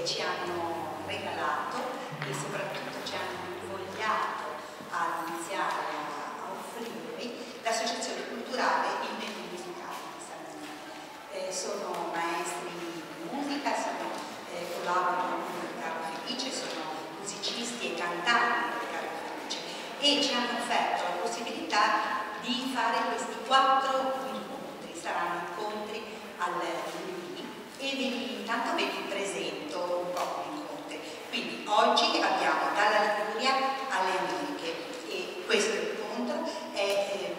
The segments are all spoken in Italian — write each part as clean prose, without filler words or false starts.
ci hanno regalato e soprattutto ci hanno invogliato a iniziare a offrirvi l'Associazione Culturale Il Menù Musicale di Salamina. Sono maestri di musica, collaborano con Carlo Felice, sono musicisti e cantanti di Carlo Felice e ci hanno offerto la possibilità di fare questi 4 incontri. Saranno incontri al lunedì e intanto ve li presento un po' gli incontri. Quindi oggi abbiamo dalla Liguria alle Americhe e questo incontro è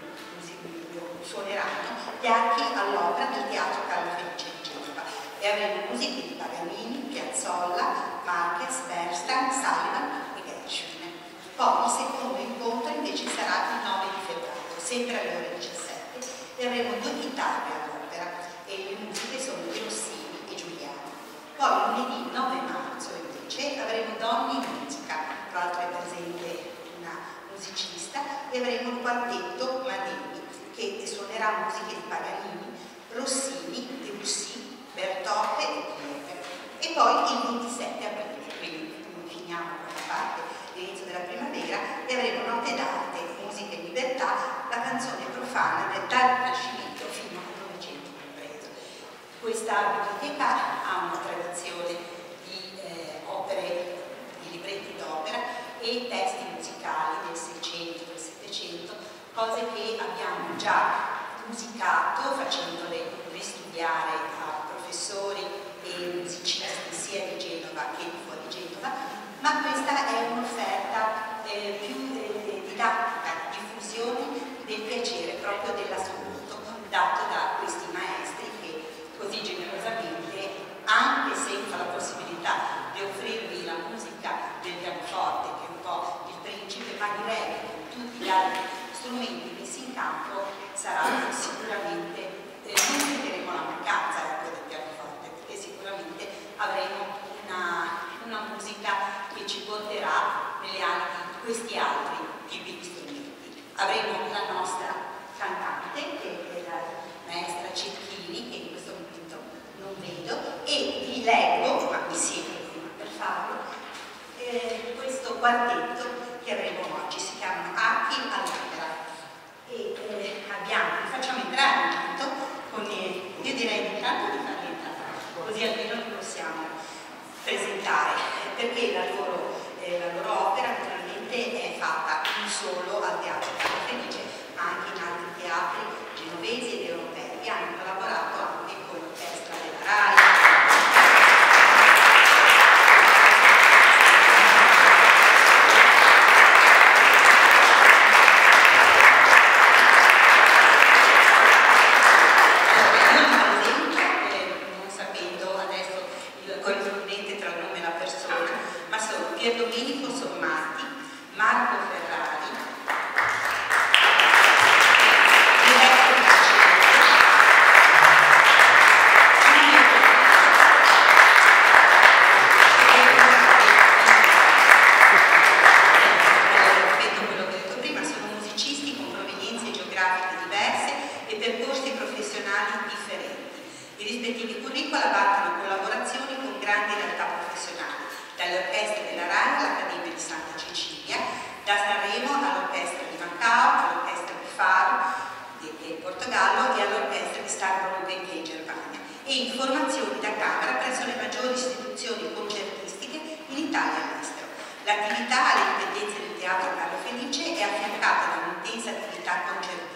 suoneranno gli archi all'opera del Teatro Carlo Felice di Genova e avremo musiche di Paganini, Piazzolla, Marquez, Bernstein, Sullivan e Gershwin. Poi il secondo incontro invece sarà il 9 di febbraio, sempre alle ore 17, e avremo 2 chitarre all'opera e le musiche sono di Rossini e Giuliano. Poi lunedì 9 marzo invece avremo Donne in Musica, tra l'altro è presente una musicista, e avremo il quartetto Madini che suonerà musiche di Paganini, Rossini, Debussy, Bertoldi e Pieve. E poi il 27 aprile, quindi finiamo con la parte l'inizio della primavera, e avremo Notte d'arte, musica e libertà, la canzone profana dal Rinascimento fino al Novecento compreso. Questa biblioteca ha una tradizione di opere, di libretti d'opera e testi musicali del 600, del 700, cose che abbiamo già musicato facendole ristudiare a professori e musicisti sia di Genova che di fuori Genova, ma questa è un'offerta più didattica, di diffusione del piacere proprio dell'ascolto dato da questi maestri che così generosamente, anche senza la possibilità di offrirvi la musica del pianoforte, che è un po' il principe, ma direi che con tutti gli altri strumenti messi in campo sarà sicuramente, non sentiremo la mancanza del pianoforte, perché sicuramente avremo una musica che ci porterà nelle ali di questi altri tipi di strumenti. Avremo la nostra cantante, che è la maestra Cecchini, che in questo momento non vedo, e vi leggo, ma mi siedo prima per farlo, questo quartetto che avremo oggi, si chiamano Archi all'opera. E vi facciamo entrare intanto io direi intanto di farli entrare, così almeno li possiamo presentare, perché la loro opera naturalmente è fatta non solo al Teatro Carlo Felice, ma anche in altri teatri genovesi ed europei. Hanno collaborato anche con l'orchestra della RAI. Domenico Sommati, Marco Ferrari, ripeto quello che ho detto prima, sono musicisti con provenienze geografiche diverse e percorsi professionali differenti. I rispettivi curricula abarcano collaborazioni con grandi realtà professionali, dalle orchestre della RAI all'Accademia di Santa Cecilia, da Sanremo all'orchestra di Macao, all'orchestra di Faro in Portogallo e all'orchestra di Starbrugge in Germania, e informazioni da camera presso le maggiori istituzioni concertistiche in Italia e all'estero. L'attività alle dipendenze del Teatro Carlo Felice è affiancata da un'intensa attività concertistica